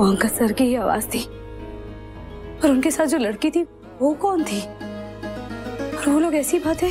वो uncle sir की ही आवाज थी। और उनके साथ जो लड़की थी वो कौन थी? और वो लोग ऐसी बातें।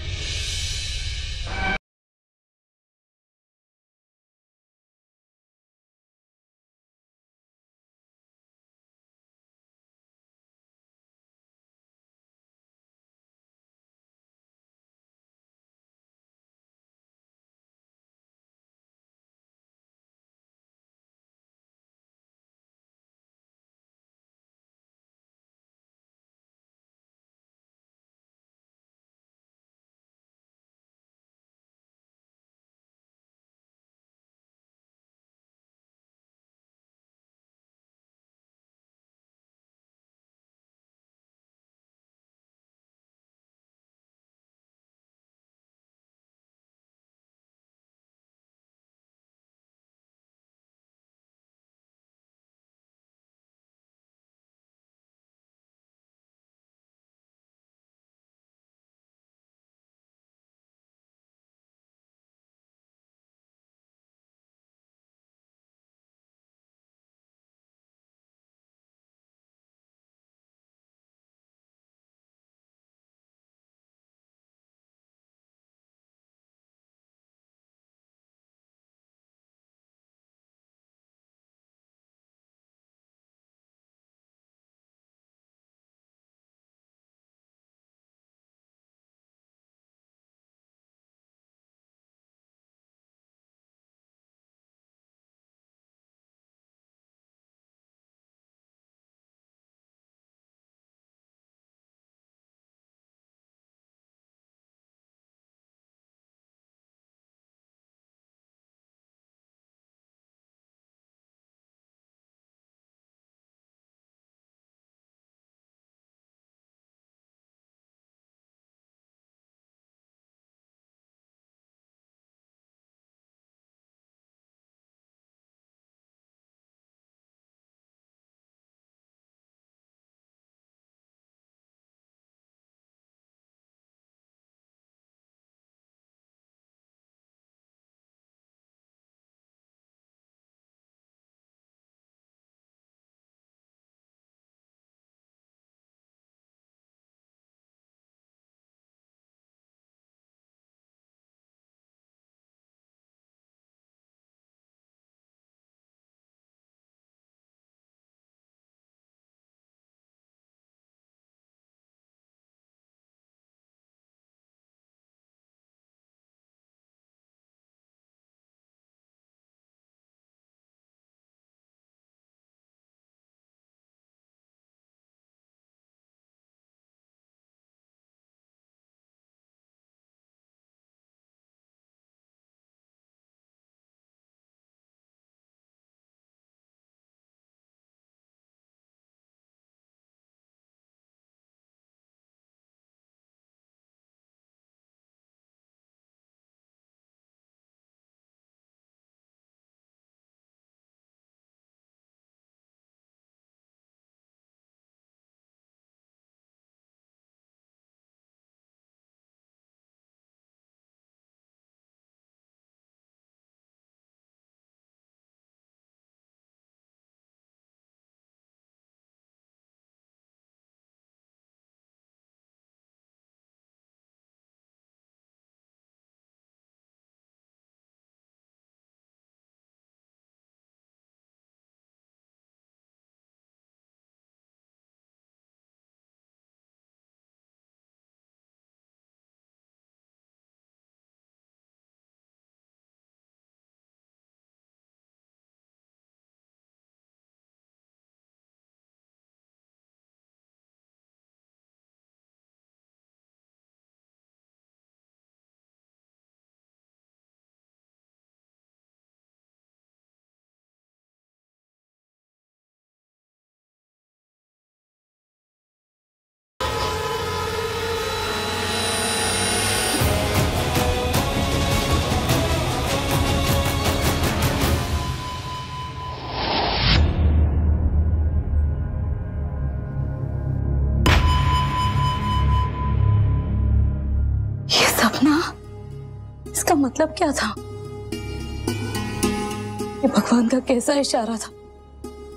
इसका मतलब क्या था? ये भगवान का कैसा इशारा था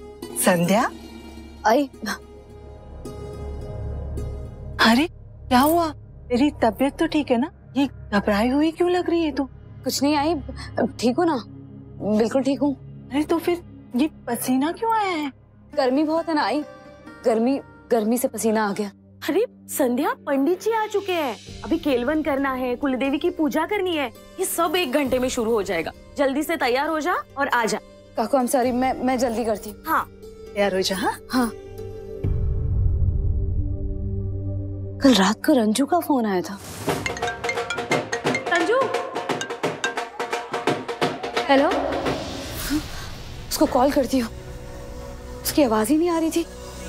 संध्या, आई। अरे क्या हुआ? तेरी तबीयत तो ठीक है ना? ये घबराई हुई क्यों लग रही है तू? कुछ नहीं आई, ठीक हूँ ना, बिल्कुल ठीक हूँ। अरे तो फिर ये पसीना क्यों आया है? गर्मी बहुत है ना आई, गर्मी से पसीना आ गया। अरे संध्या, पंडित जी आ चुके हैं, अभी केलवन करना है, कुलदेवी की पूजा करनी है, ये सब 1 घंटे में शुरू हो जाएगा। जल्दी से तैयार हो जा और आ जा। काकू I'm sorry, मैं जल्दी करती हूँ। हाँ तैयार हो जा। हाँ। कल रात को रंजू का फोन आया था। संजू, हेलो। उसको कॉल करती हूँ, उसकी आवाज ही नहीं आ रही थी।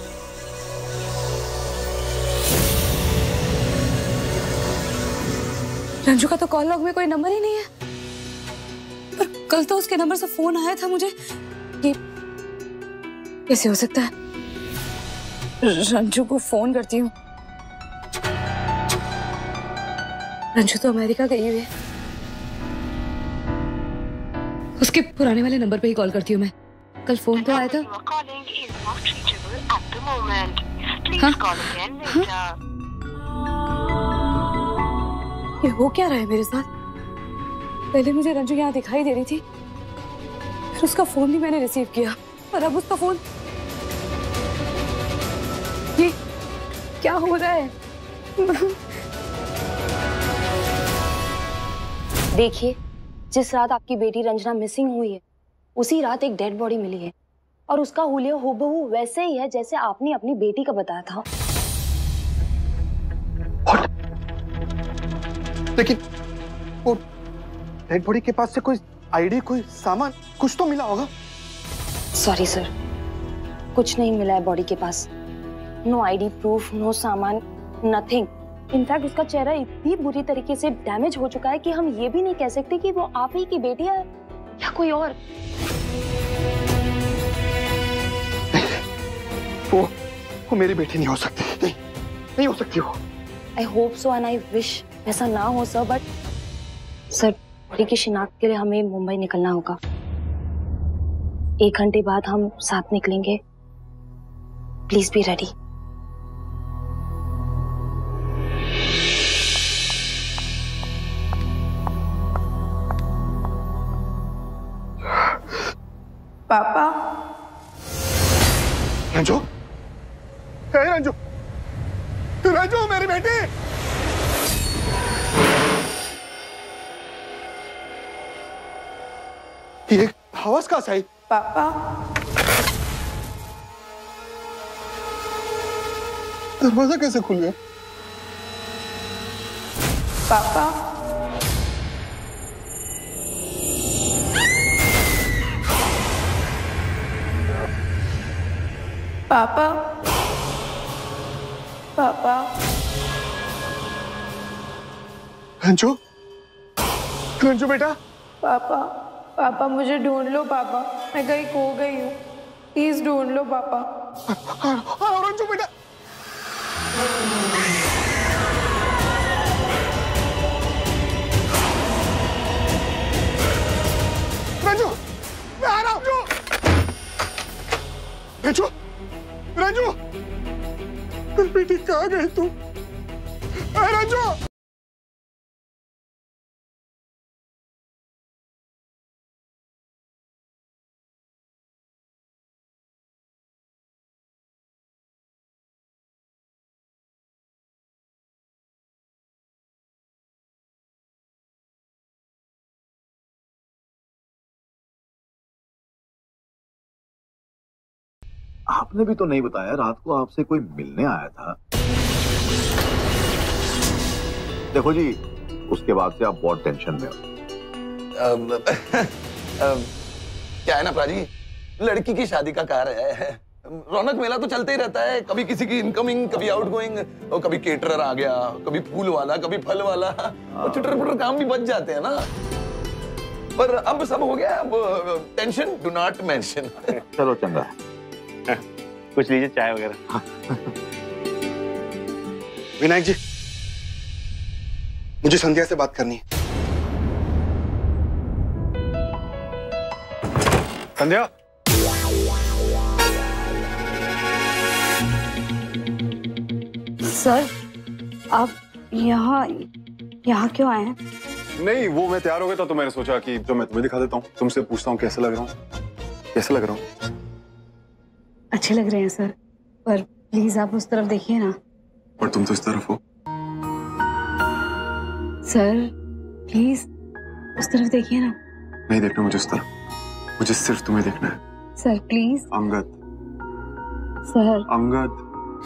रंजू का तो कॉल लॉग में कोई नंबर ही नहीं है, पर कल तो उसके नंबर से फोन आया था मुझे। ये कैसे हो सकता है? रंजू को फोन करती हूँ। रंजू तो अमेरिका गई हुई है, उसके पुराने वाले नंबर पे ही कॉल करती हूँ मैं। कल फोन तो आया था। हाँ? ये हो क्या रहा है मेरे साथ? पहले मुझे रंजू यहाँ दिखाई दे रही थी, फिर उसका फोन भी मैंने रिसीव किया, और अब उसका फोन। ये क्या हो रहा है? देखिए, जिस रात आपकी बेटी रंजना मिसिंग हुई है, उसी रात एक डेड बॉडी मिली है, और उसका हुलिया हूबहू वैसे ही है जैसे आपने अपनी बेटी का बताया था। लेकिन वो डेड बॉडी के पास से कोई आईडी, कोई सामान, कुछ तो मिला होगा। सॉरी सर, कुछ नहीं मिला है बॉडी के पास। नो आईडी प्रूफ, नो सामान, नथिंग। इनफैक्ट उसका चेहरा इतनी बुरी तरीके से डैमेज हो चुका है कि हम ये भी नहीं कह सकते कि वो आप ही की बेटी है या कोई और। वो मेरी बेटी नहीं हो सकती। नहीं हो सकती वो। I hope so and I wish ऐसा ना हो सर, बट सर बॉडी की शिनाख्त के लिए हमें मुंबई निकलना होगा। 1 घंटे बाद हम साथ निकलेंगे, प्लीज बी रेडी। पापा। रंजू, रंजू, रंजू मेरी बेटी। ये आवाज कहाँ से आई? पापा। दरवाजा कैसे खुल गया? पापा। पापा। पापा। रंजू, रंजू बेटा। पापा, पापा मुझे ढूंढ लो पापा, मैं कहीं खो गई हूँ, प्लीज ढूंढ लो पापा। रंजू बेटा। रंजू, मैं आ रहा हूँ। रंजू, रंजू, बेटी कहाँ गई तू? रंजू। आपने भी तो नहीं बताया, रात को आपसे कोई मिलने आया था। देखो जी, उसके बाद से आप बहुत टेंशन में हो। क्या है ना प्राजी, लड़की की शादी का कार्य है, रौनक मेला तो चलते ही रहता है। कभी किसी की इनकमिंग, कभी आउटगोइंग, और कभी केटरर आ गया, कभी फूल वाला, कभी फल वाला, और चुटर पुटर काम भी बच जाते हैं ना। पर अब सब हो गया, अब टेंशन डू नॉट मेंशन। चलो चंगा, कुछ लीजिए, चाय वगैरह। विनायक जी, मुझे संध्या से बात करनी है। संध्या, सर आप यहाँ क्यों आए हैं? नहीं, वो मैं तैयार हो गया था तो मैंने सोचा कि जो मैं तुम्हें दिखा देता हूँ, तुमसे पूछता हूँ कैसे लग रहा हूँ, कैसे लग रहा हूँ। अच्छे लग रहे हैं सर, पर प्लीज आप उस तरफ देखिए ना। पर तुम तो इस तरफ हो। सर प्लीज उस तरफ देखिए ना। नहीं देखना मुझे उस तरफ, मुझे सिर्फ तुम्हें देखना है। Sir please. Angad. Sir. Angad.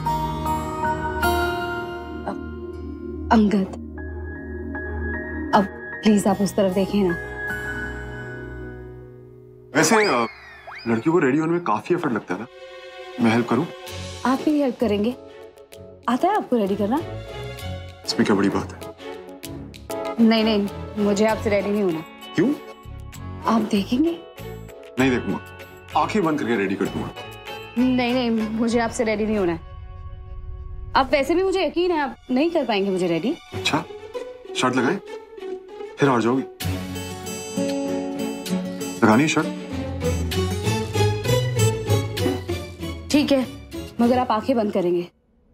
Angad, अब प्लीज आप उस तरफ देखिए ना। वैसे लड़कियों को रेडी होने में काफी एफर्ट लगता है ना, मैं हेल्प करूं? आप भी हेल्प करेंगे? आता है आपको रेडी करना? इसमें क्या बड़ी बात है? नहीं नहीं, मुझे आपसे रेडी नहीं होना। क्यों? आप देखेंगे? नहीं देखूंगा, आंखें बंद करके रेडी कर दूंगा। नहीं नहीं, मुझे आपसे रेडी नहीं होना है। आप वैसे भी मुझे यकीन है आप नहीं कर पाएंगे मुझे रेडी। अच्छा, शर्ट लगाएं? फिर हार जाओगी। लगानी है शर्ट? ठीक है, मगर आप आंखें बंद करेंगे।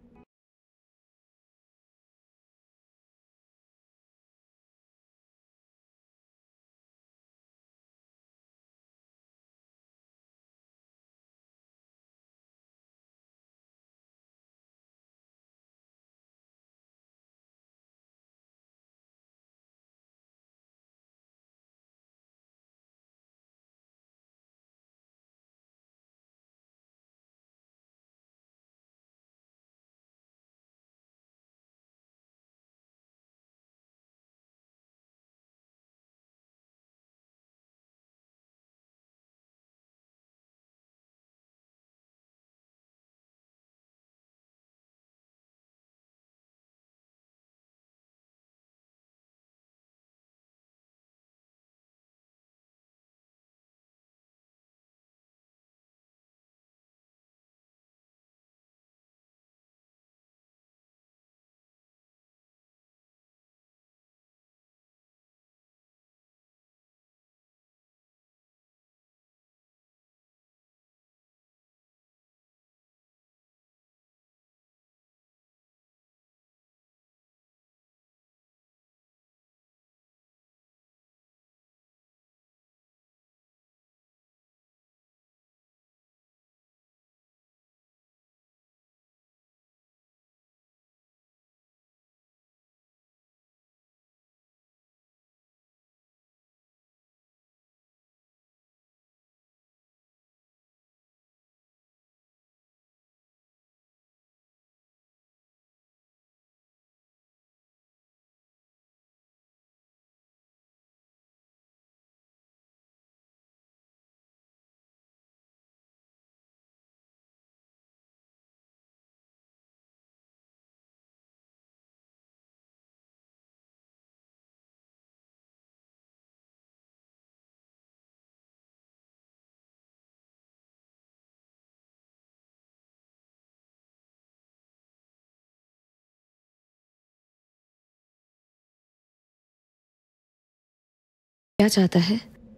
क्या चाहता है?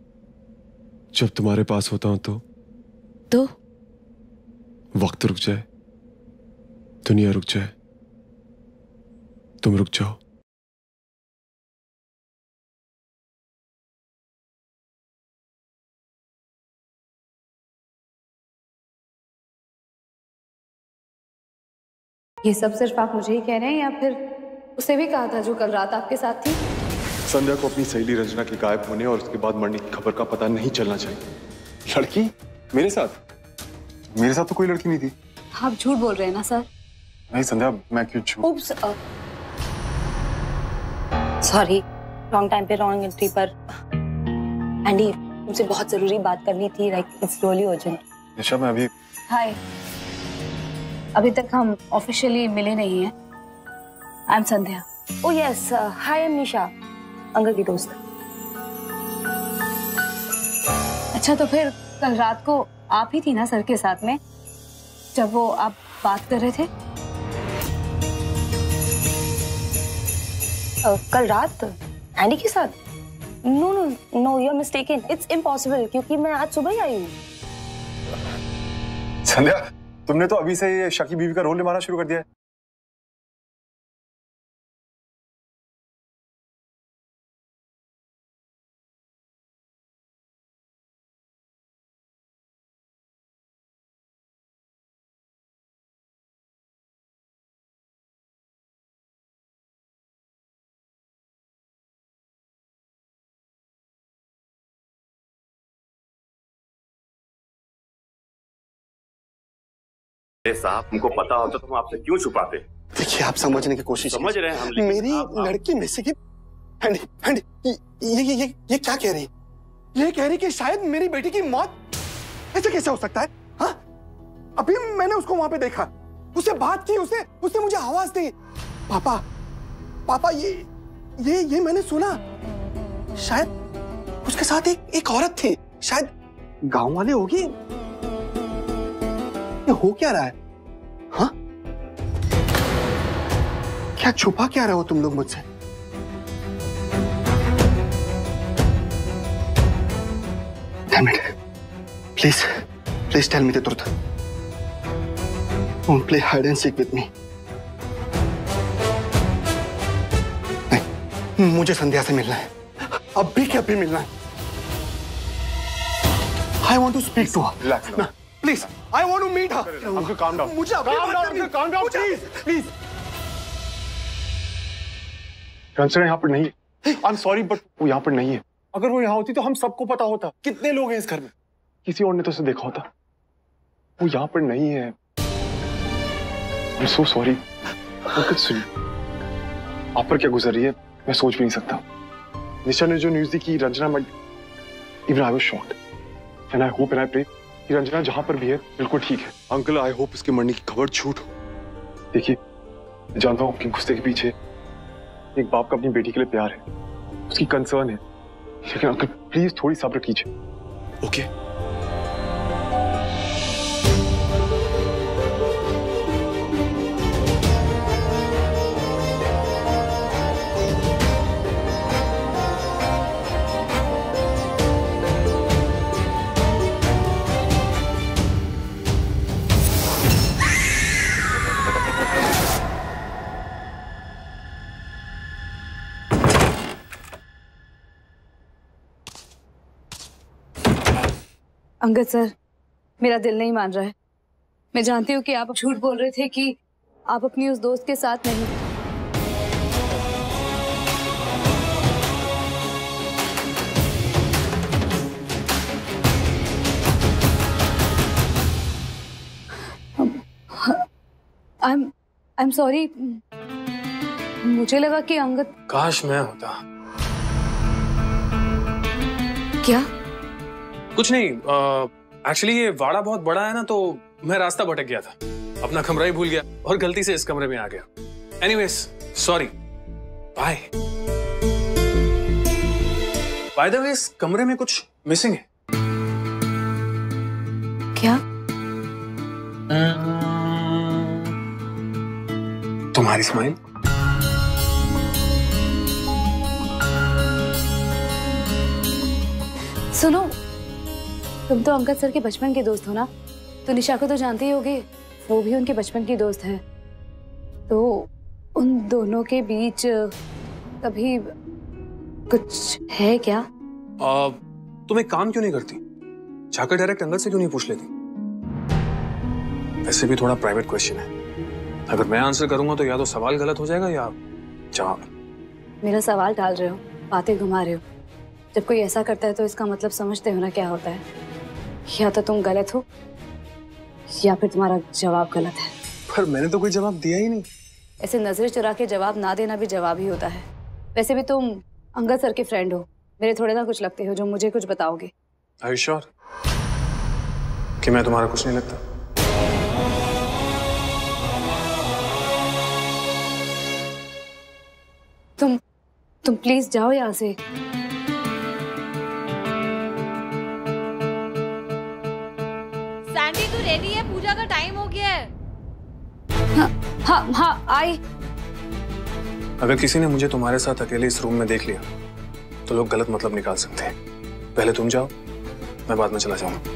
जब तुम्हारे पास होता हूं तो वक्त रुक जाए, दुनिया रुक जाए, तुम रुक जाओ। ये सब सिर्फ आप मुझे ही कह रहे हैं या फिर उसे भी कहा था जो कल रात आपके साथ थी? संध्या को अपनी सहेली रंजना के गायब होने और उसके बाद मरने की खबर का पता नहीं चलना चाहिए। लड़की मेरे साथ? मेरे साथ तो कोई लड़की नहीं थी। आप झूठ बोल रहे हैं ना सर? नहीं संध्या, मैं क्यों झूठ? उप्स, सॉरी, रॉन्ग टाइम पे रॉन्ग एंट्री पर। एंडी, मुझसे बहुत जरूरी बात करनी थी, like it's really urgent. Nisha, मैं अभी। हाय, अभी तक हम ऑफिशियली मिले नहीं हैं। I am Sandhya. Oh yes, hi, I am Nisha, uncle की दोस्त। अच्छा, तो फिर कल रात को आप ही थी ना सर के साथ में जब वो आप बात कर रहे थे? कल रात एंडी के साथ? No no no, you are mistaken, it's impossible, क्योंकि मैं आज सुबह ही आई हूँ। संध्या, तुमने तो अभी से ये शकी बीवी का रोल निभाना शुरू कर दिया है। साहब, हमको पता होता तो हम आपसे क्यों छुपाते? देखिए, आप समझने की कोशिश समझ रहे हैं हम, लेकिन मेरी लड़की में से ये क्या कह रही है? ये कह रही कि शायद मेरी बेटी की मौत ऐसे कैसे हो सकता है? हाँ, अभी मैंने उसको वहां पे देखा, उससे बात की, उसने मुझे आवाज दी, पापा पापा, ये मैंने सुना, शायद उसके साथ एक औरत थी, शायद गांव वाले होगी। ये हो क्या रहा है? हाँ, क्या छुपा क्या रहे हो तुम लोग मुझसे? Damn it. Please tell me the truth. Don't play hide and seek with me. नहीं, मुझे संध्या से मिलना है, अभी के अभी मिलना है। I want to speak to her. Relax now. Please, I want to meet her. Uncle, calm down. मुझे अभी बात करनी है। Calm down, please. रंजना यहाँ पर नहीं है। I'm sorry, but वो यहाँ पर नहीं है। अगर वो यहाँ होती तो हम सबको पता होता। कितने लोग हैं इस घर में? किसी और ने तो उसे देखा होता। वो यहाँ पर नहीं है। I'm so sorry. अंकल सुनिए, आप पर क्या गुजर रही है मैं सोच भी नहीं सकता। निशा ने जो न्यूज़ दी कि Ranjana even I was shocked. And I hope and I pray कि रंजना जहां पर भी है बिल्कुल ठीक है। अंकल, I hope उसके मरने की खबर झूठ हो। देखिए, मैं जानता हूँ कि गुस्से के पीछे एक बाप का अपनी बेटी के लिए प्यार है, उसकी कंसर्न है, लेकिन अंकल प्लीज थोड़ी सब्र कीजिए। ओके? अंगद सर, मेरा दिल नहीं मान रहा है। मैं जानती हूँ कि आप झूठ बोल रहे थे कि आप अपनी उस दोस्त के साथ नहीं। I'm sorry। मुझे लगा कि अंगद। काश मैं होता। क्या? कुछ नहीं, एक्चुअली ये वाड़ा बहुत बड़ा है ना, तो मैं रास्ता भटक गया था, अपना कमरा ही भूल गया और गलती से इस कमरे में आ गया। Anyways, sorry, bye. Bye the way, इस कमरे में कुछ मिसिंग है। क्या? तुम्हारी स्माइल। सुनो, तुम तो अंगद सर के बचपन के दोस्त हो ना, तो निशा को तो जानते ही होगे, वो भी उनके बचपन की दोस्त है। तो उन दोनों के बीच कभी कुछ है क्या? तुम एक काम क्यों नहीं करती, जाकर डायरेक्ट अंगद से क्यों नहीं पूछ लेती? वैसे भी थोड़ा प्राइवेट क्वेश्चन है, अगर मैं आंसर करूंगा तो या तो सवाल गलत हो जाएगा या जवाब। मेरा सवाल टाल रहे हो, बातें घुमा रहे हो। जब कोई ऐसा करता है तो इसका मतलब समझते हो ना क्या होता है। या तो तुम गलत हो या फिर तुम्हारा जवाब गलत है। पर मैंने तो कोई जवाब दिया ही नहीं। ऐसे नजर चुरा के जवाब ना देना भी जवाब ही होता है। वैसे भी तुम अंगद सर के फ्रेंड हो, मेरे थोड़े ना कुछ लगते हो जो मुझे कुछ बताओगे। Are you sure कि मैं तुम्हारा कुछ नहीं लगता? तुम प्लीज जाओ यहाँ से। सैंडी, तू रेडी है? पूजा का टाइम हो गया है। हाँ, आई। अगर किसी ने मुझे तुम्हारे साथ अकेले इस रूम में देख लिया तो लोग गलत मतलब निकाल सकते हैं। पहले तुम जाओ, मैं बाद में चला जाऊंगा।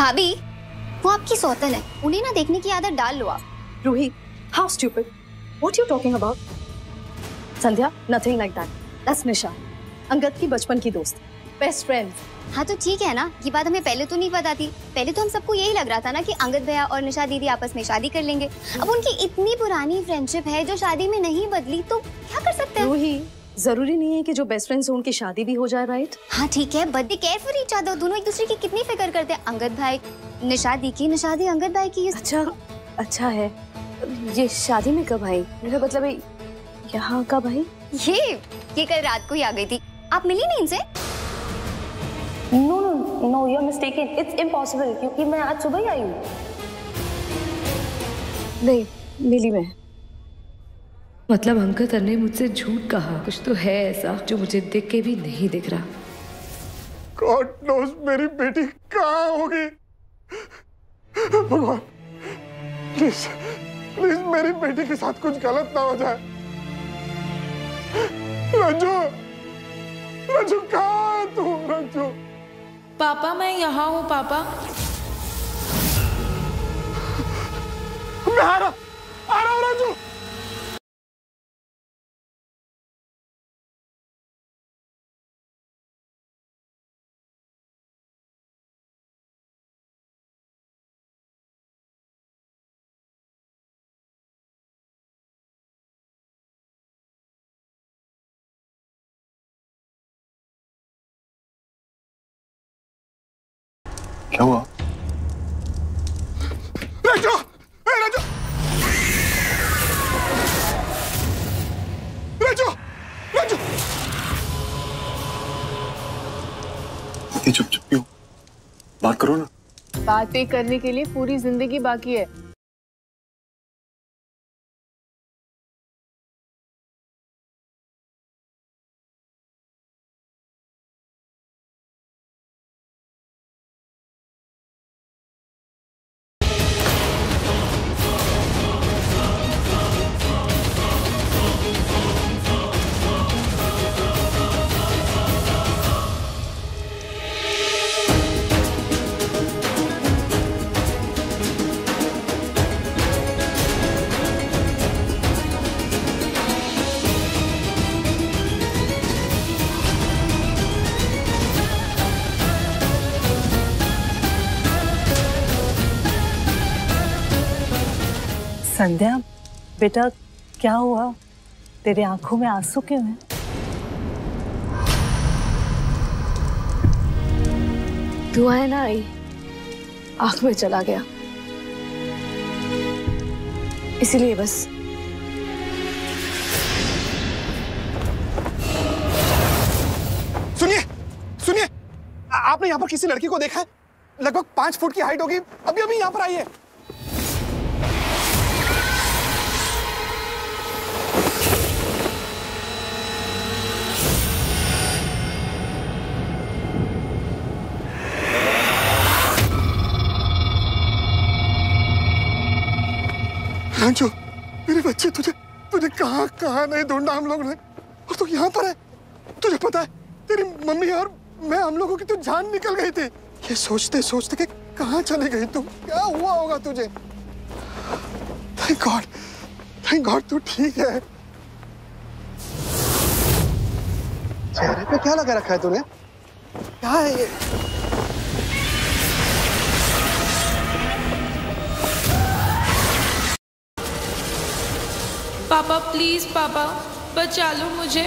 भाभी, वो आपकी सौतन है, उन्हें ना देखने की आदत डाल लो आप। Ruhi, how stupid? What you talking about? Sandhya, nothing like that. That's निशा, अंगद की बचपन की दोस्त, बेस्ट फ्रेंड। हाँ तो ठीक है ना, ये बात हमें पहले तो नहीं पता थी। पहले तो हम सबको यही लग रहा था ना कि अंगद भैया और निशा दीदी आपस में शादी कर लेंगे। अब उनकी इतनी पुरानी फ्रेंडशिप है जो शादी में नहीं बदली, तो क्या कर सकते हैं? रूही, जरूरी नहीं है कि जो बेस्ट फ्रेंड्स हो उनकी शादी भी हो जाए, राइट? हाँ ठीक है, but they care for each other. दोनों एक दूसरे की कितनी फिक्र करते हैं। अंगद भाई निशा दी की, निशा दी अंगद भाई की। अच्छा है। ये शादी में कब आई? मेरा मतलब है यहाँ कब आई? ये कल रात को ही आ गई थी। आप मिली नहीं इनसे? No, you are mistaken. It's impossible, क्योंकि मैं आज सुबह ही आई हूँ। नहीं मिली मैं। मतलब अंकल सर ने मुझसे झूठ कहा। कुछ तो है ऐसा जो मुझे देख के भी नहीं दिख रहा। गॉड नोस मेरी बेटी कहाँ होगी। भगवान प्लीज प्लीज मेरी बेटी के साथ कुछ गलत ना हो जाए। रंजू, रंजू कहाँ है तू? रंजू। पापा मैं यहाँ हूँ पापा। मैं आ रहा हूँ रंजू। क्या हुआ? रंजू, रंजू, रंजू, रंजू। इतनी चुप क्यों? बात करो ना। बातें करने के लिए पूरी जिंदगी बाकी है। संध्या बेटा, क्या हुआ? तेरे आंखों में आंसू क्यों हैं? दुआएं ना आई, आंख में चला गया, इसीलिए बस। सुनिए सुनिए, आपने यहाँ पर किसी लड़की को देखा है? लगभग 5 फुट की हाइट होगी, अभी अभी यहाँ पर आई है। रंजू, मेरे बच्चे, तुझे कहाँ नहीं ढूंढा हम लोगों ने, और तू यहाँ पर है। तुझे पता है तेरी मम्मी और मैं, हम लोगों की तो जान निकल गई थी। ये सोचते सोचते कि कहाँ चली गई तू, क्या हुआ होगा तुझे। थैंक गॉड तू ठीक है। चेहरे पे क्या लगा रखा है तूने? क्या है ये? पापा प्लीज पापा, बचा लो मुझे।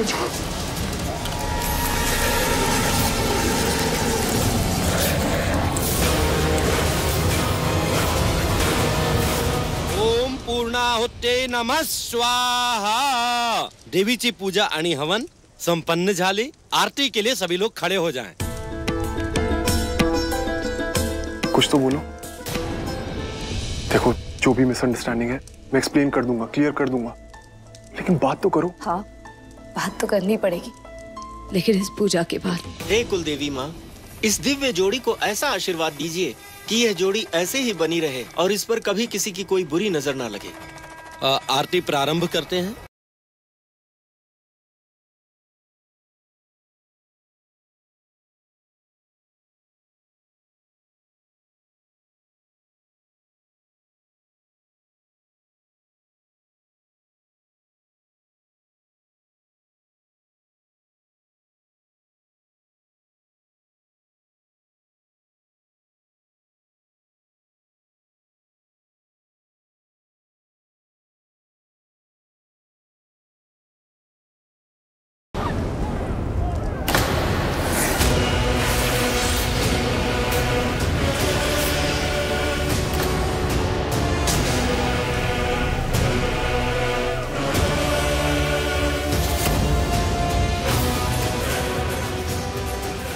ओम पूर्णाहुते नमः स्वाहा। देवीची पूजा आणि हवन संपन्न झाले। आरती के लिए सभी लोग खड़े हो जाएं। कुछ तो बोलो। देखो, जो भी मिसअंडरस्टैंडिंग है मैं एक्सप्लेन कर दूंगा, क्लियर कर दूंगा, लेकिन बात तो करो। हाँ, बात तो करनी पड़ेगी, लेकिन इस पूजा के बाद। हे कुलदेवी माँ, इस दिव्य जोड़ी को ऐसा आशीर्वाद दीजिए कि यह जोड़ी ऐसे ही बनी रहे और इस पर कभी किसी की कोई बुरी नजर ना लगे। आरती प्रारंभ करते हैं।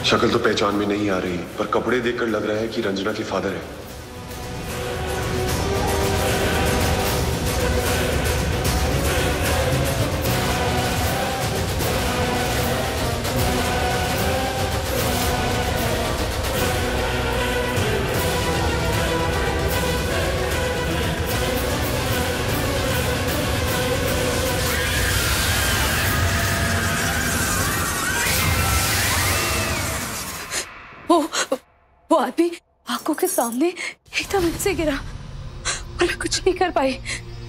शक्ल तो पहचान में नहीं आ रही, पर कपड़े देखकर लग रहा है कि रंजना के फादर है। वो आदमी आंखों के सामने एकदम ऐसे गिरा और मैं कुछ नहीं कर पाई।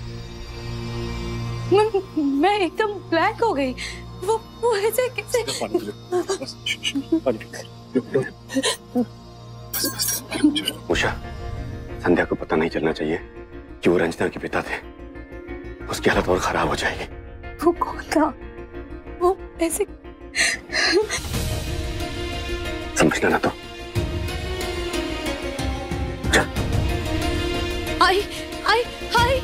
मैं एकदम ब्लैंक हो गई। वो ऐसे कैसे? उषा, संध्या को पता नहीं चलना चाहिए कि वो रंजना के पिता थे। उसकी हालत और खराब हो जाएगी। वो कौन था? वो ऐसे समझना ना तो। आई आई आई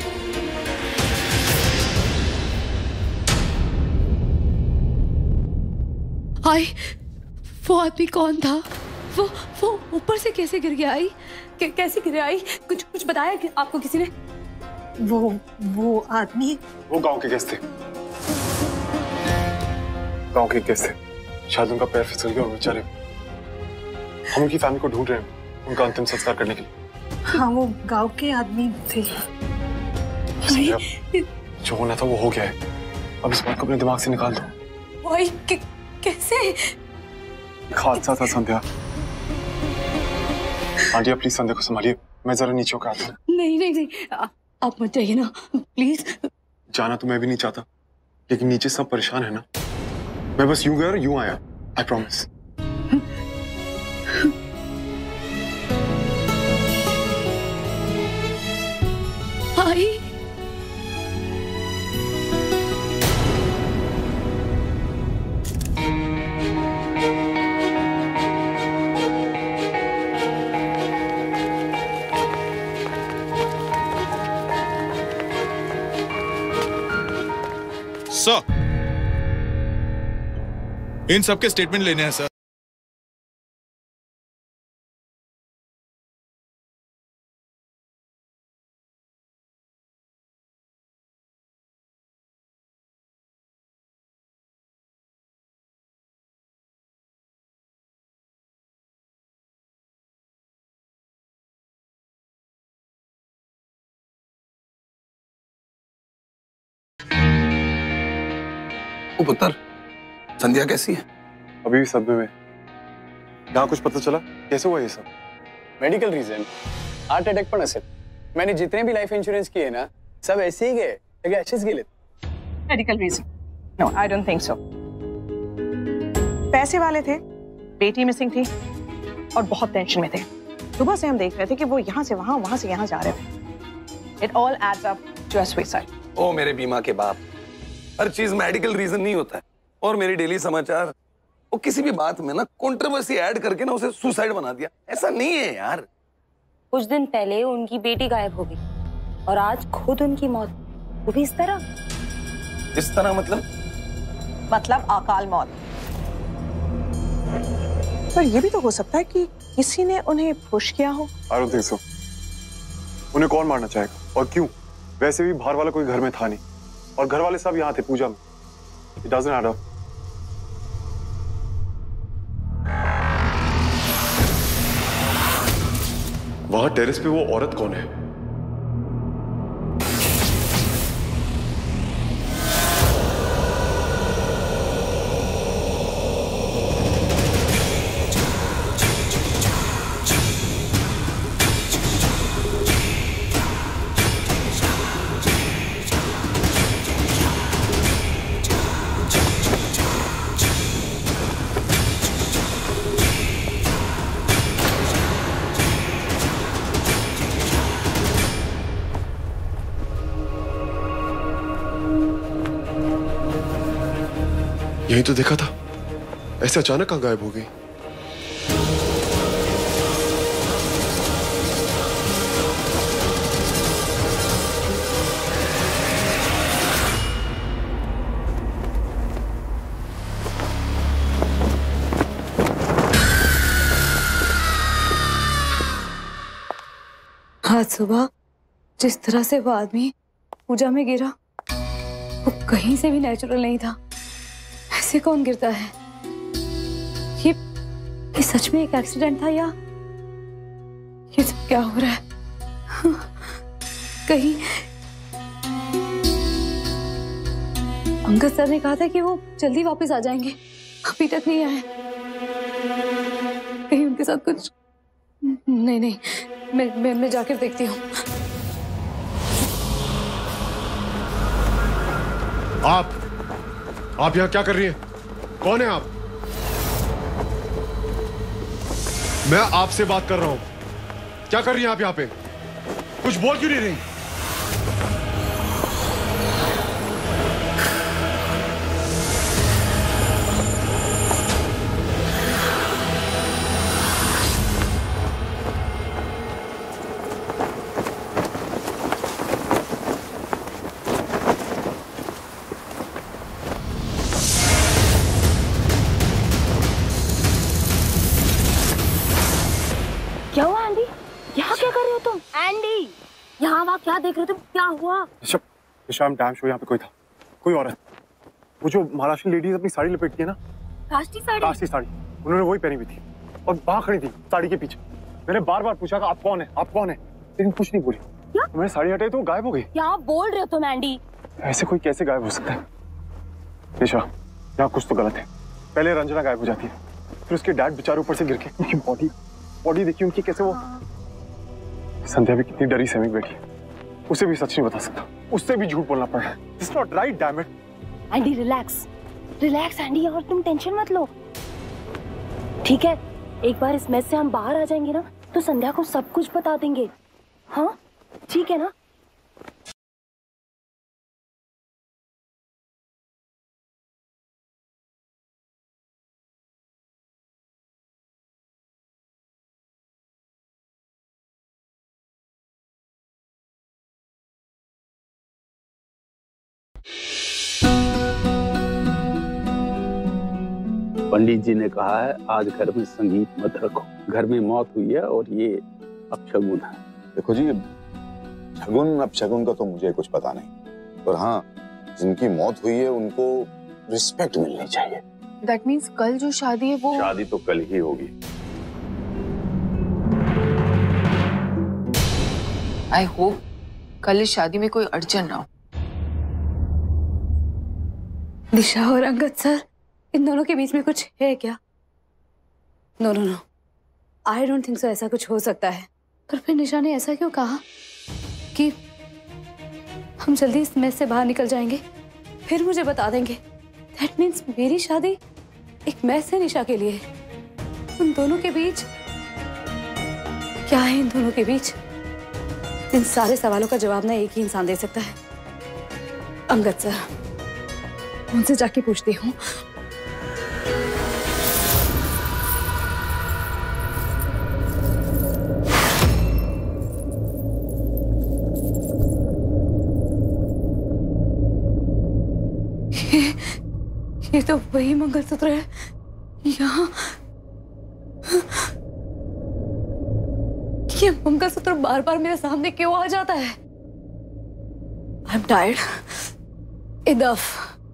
आई वो आदमी कौन था? वो ऊपर से कैसे गिर गया? आई कैसे गिर आई? कुछ बताया कि आपको किसी ने? वो आदमी वो गांव के गेस्ट थे। गांव के गेस्ट थे। शायद उनका पैर फिसल गया और बेचारे हम उनकी फैमिली को ढूंढ रहे हैं उनका अंतिम संस्कार करने के लिए। हाँ, वो गांव के आदमी थे। जो होना था वो हो गया है। अब इस बात को अपने दिमाग से निकाल दो। भाई कैसे? हादसा था संध्या। आंटी प्लीज संध्या को संभालिए, मैं जरा नीचे होकर आता हूँ। नहीं आप मत जाइए ना प्लीज। जाना तो मैं भी नहीं चाहता, लेकिन नीचे सब परेशान है ना। मैं बस यूं गया और यूं आया। I promise. आई सर, इन सबके स्टेटमेंट लेने हैं सर। पुत्र, संध्या कैसी है? अभी भी सदमे में। यहाँ कुछ पता चला कैसे हुआ ये सब? मेडिकल रीजन, हार्ट अटैक पण असेल। मैंने जितने भी लाइफ इंश्योरेंस किए ना, सब ऐसे ही गए, लेकिन अच्छे से गेले। Medical reason? No, I don't think so. पैसे वाले थे, बेटी मिसिंग थी और बहुत टेंशन में थे। सुबह से हम देख रहे थे कि वो यहाँ से वहाँ, वहाँ से यहाँ जा रहे थे। It all adds up to a suicide. ओ मेरे बीमा के बाप, हर चीज मेडिकल रीजन नहीं होता है। और मेरी डेली समाचार वो किसी भी बात में ना कंट्रोवर्सी ऐड करके ना उसे सुसाइड बना दिया। ऐसा नहीं है यार। कुछ दिन पहले उनकी बेटी गायब हो गई और आज खुद उनकी मौत, वो भी इस तरह। इस तरह मतलब अकाल मौत। पर ये भी तो हो सकता है कि किसी ने उन्हें पुश किया हो। I don't think so. उन्हें कौन मारना चाहेगा और क्यों? वैसे भी बाहर वाला कोई घर में था नहीं और घर वाले सब यहाँ थे पूजा में। It doesn't add up. वहां टेरेस पे वो औरत कौन है? यही तो देखा था, ऐसे अचानक कहां गायब हो गई? आज सुबह जिस तरह से वो आदमी पूजा में गिरा वो कहीं से भी नेचुरल नहीं था। ऐसे कौन गिरता है? ये सच में एक एक्सीडेंट था या ये सब क्या हो रहा है? कहीं अंगद सर ने कहा था कि वो जल्दी वापस आ जाएंगे, अभी तक नहीं आए। कहीं उनके साथ कुछ नहीं, मैं जाकर देखती हूँ। आप यहाँ क्या कर रही हैं? कौन है आप? मैं आपसे बात कर रहा हूँ। क्या कर रही हैं आप यहाँ पे? कुछ बोल क्यों नहीं रही? क्या हुआ एंडी? यहाँ क्या कर रहे हो तुम? एंडी, यहाँ वहाँ क्या देख रहे हो तुम? क्या हुआ? शाम डैम शो यहाँ पे कोई था, कोई और है। वो जो महाराष्ट्र लेडीज अपनी साड़ी लपेटती है ना, काष्टी साड़ी, उन्होंने वही पहनी हुई थी और वहां खड़ी थी साड़ी के पीछे। मैंने बार बार पूछा कि आप कौन है, आप कौन है, लेकिन कुछ नहीं बोली। मैंने साड़ी हटाई तो वो गायब हो गई। क्या बोल रहे हो तुम एंडी? ऐसे कोई कैसे गायब हो सकता है? निशा, यहाँ कुछ तो गलत है। पहले रंजना गायब हो जाती है, फिर उसके डैड बेचारे ऊपर से गिर के, उनकी बॉडी देखिए उनकी कैसे। वो संध्या भी कितनी डरी सहमी बैठी है, उसे भी सच नहीं बता सकता, उससे भी झूठ बोलना पड़ रहा है। It's not right, damn it. Andy relax Andy, और तुम टेंशन मत लो, ठीक है? एक बार इस मैच से हम बाहर आ जाएंगे ना तो संध्या को सब कुछ बता देंगे। हाँ ठीक है ना? पंडित जी ने कहा है आज घर में संगीत मत रखो, घर में मौत हुई है और ये अपशगुन है। देखो जी, शगुन अपशगुन का तो मुझे कुछ पता नहीं, पर हाँ जिनकी मौत हुई है उनको रिस्पेक्ट मिलनी चाहिए। दैट मीन्स कल जो शादी है वो शादी तो कल ही होगी। आई होप कल इस शादी में कोई अड़चन ना हो। निशा और अंगद सर, इन दोनों के बीच में कुछ है क्या? No, I don't think so ऐसा कुछ हो सकता है। पर फिर निशा ने ऐसा क्यों कहा कि हम जल्दी इस मैस से बाहर निकल जाएंगे, फिर मुझे बता देंगे? दैट मीन्स मेरी शादी एक मैस है निशा के लिए। उन दोनों के बीच क्या है? इन दोनों के बीच इन सारे सवालों का जवाब ना एक ही इंसान दे सकता है, अंगद सर। उनसे जाके पूछती हूँ। ये तो वही मंगलसूत्र है। यहाँ ये मंगलसूत्र बार बार मेरे सामने क्यों आ जाता है? I am tired, enough.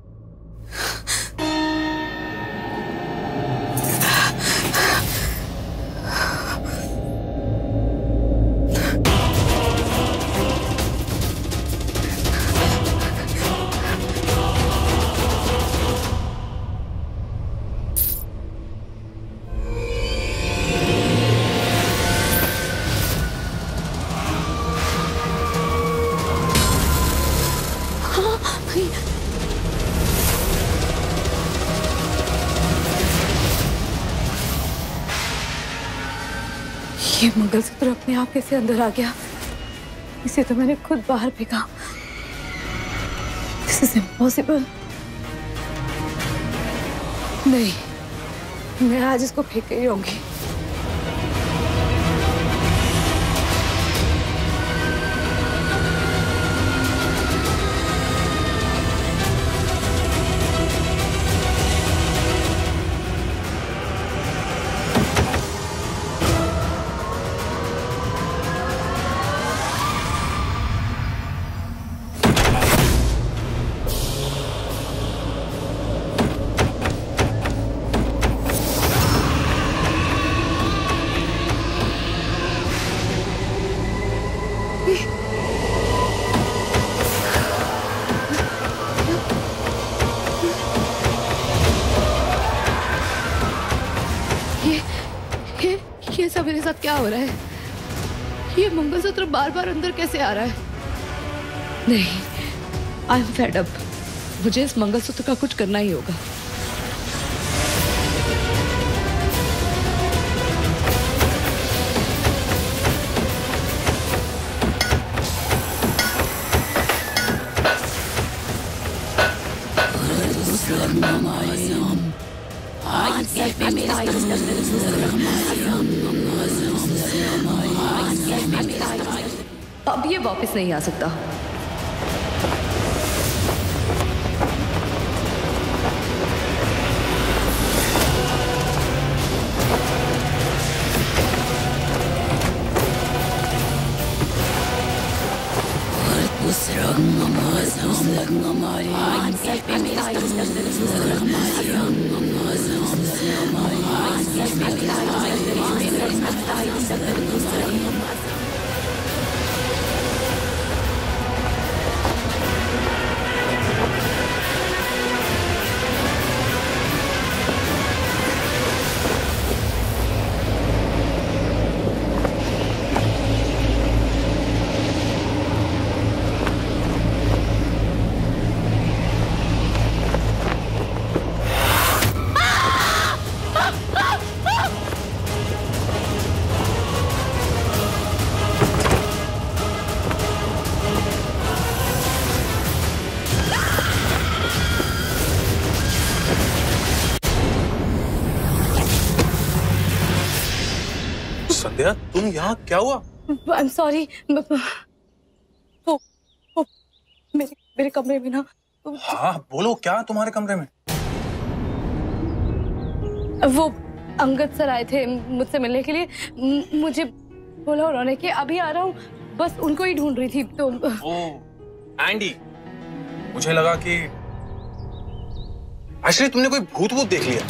ये मंगलसूत्र अपने आप कैसे अंदर आ गया? इसे तो मैंने खुद बाहर फेंका। This is impossible. नहीं, मैं आज इसको फेंक के ही रहूंगी। हो रहा है? ये मंगलसूत्र बार बार अंदर कैसे आ रहा है? नहीं, आई एम फेड अप। मुझे इस मंगलसूत्र का कुछ करना ही होगा। अब ये वापस नहीं आ सकता। संध्या, तुम यहाँ क्या हुआ? I'm sorry। वो मेरे कमरे में ना। हाँ बोलो, क्या तुम्हारे कमरे में? वो अंगद सर आए थे मुझसे मिलने के लिए। मुझे बोला उन्होंने कि अभी आ रहा हूँ, बस उनको ही ढूंढ रही थी। तो एंडी, मुझे लगा कि एक्चुअली तुमने कोई भूत देख लिया।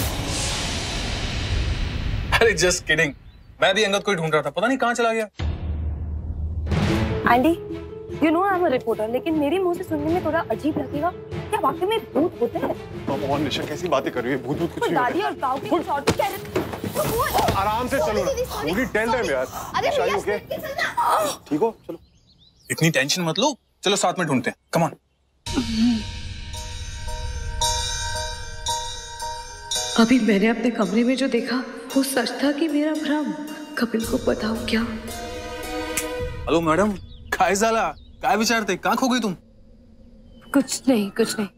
अरे जस्ट किडिंग, मैं भी अंगद को ही ढूंढ रहा था, पता नहीं कहाँ चला गया। Andy, you know I am a reporter, लेकिन मेरे मुंह से सुनने में थोड़ा अजीब लगेगा। क्या वाकई में भूत होते हैं? कम ऑन निशा, कैसी बातें कर रही है? भूत कुछ नहीं दादी और गांव के कुछ और कह रहे। आराम से चलो ना, पूरी टेल देम यार। निशा, ओके? ठीक हो? चलो। इतनी टेंशन मत लो, चलो साथ में ढूंढते हैं। Come on. अभी मैंने अपने कमरे में जो देखा वो सच था कि मेरा भ्रम? कपिल को बताऊं क्या? हेलो मैडम, काय झाला? काय विचारते? कहाँ खो गई तुम? कुछ नहीं, कुछ नहीं।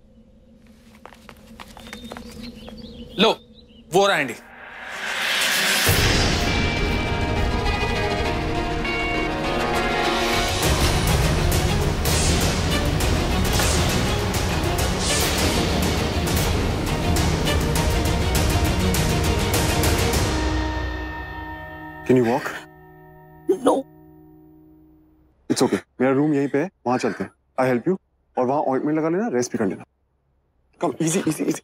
लो, वो रहा Andy. Can you walk? No. It's okay. मेरा रूम यहीं पे है, वहाँ चलते हैं। I help you. और वहाँ ऑइंटमेंट लगा लेना, रेस्ट भी कर लेना। Come, easy, easy, easy.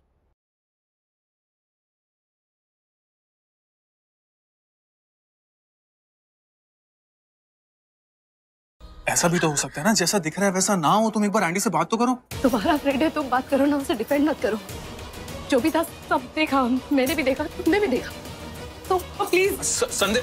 ऐसा भी तो हो सकता है ना, जैसा दिख रहा है वैसा ना हो। तुम एक बार एंडी से बात तो करो। तुम्हारा फ्रेंड है, तुम बात करो ना, उसे डिफेंड मत करो। जो भी था सब देखा, मैंने भी देखा, तुमने भी देखा, तो प्लीज। संदे,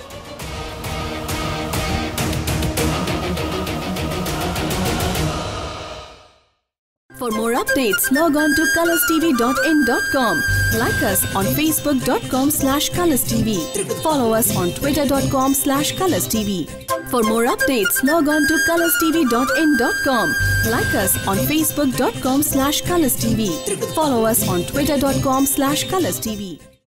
For more updates, log on to colorstv.in.com. Like us on facebook.com/colorstv. Follow us on twitter.com/colorstv. For more updates, log on to colorstv.in.com. Like us on facebook.com/colorstv. Follow us on twitter.com/colorstv.